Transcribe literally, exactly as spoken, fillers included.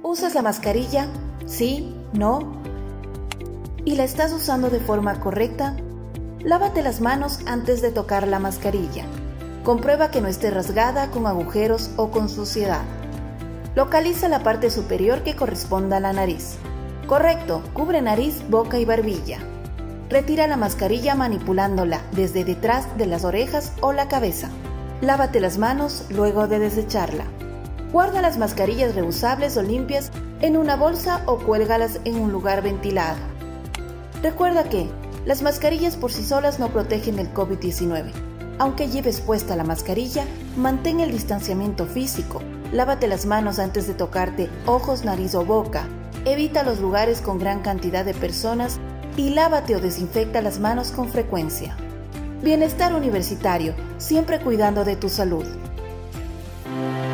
¿Usas la mascarilla? ¿Sí? ¿No? ¿Y la estás usando de forma correcta? Lávate las manos antes de tocar la mascarilla. Comprueba que no esté rasgada, con agujeros o con suciedad. Localiza la parte superior que corresponda a la nariz. Correcto, cubre nariz, boca y barbilla. Retira la mascarilla manipulándola desde detrás de las orejas o la cabeza. Lávate las manos luego de desecharla. Guarda las mascarillas reusables o limpias en una bolsa o cuélgalas en un lugar ventilado. Recuerda que las mascarillas por sí solas no protegen del COVID diecinueve. Aunque lleves puesta la mascarilla, mantén el distanciamiento físico. Lávate las manos antes de tocarte ojos, nariz o boca. Evita los lugares con gran cantidad de personas y lávate o desinfecta las manos con frecuencia. Bienestar universitario, siempre cuidando de tu salud.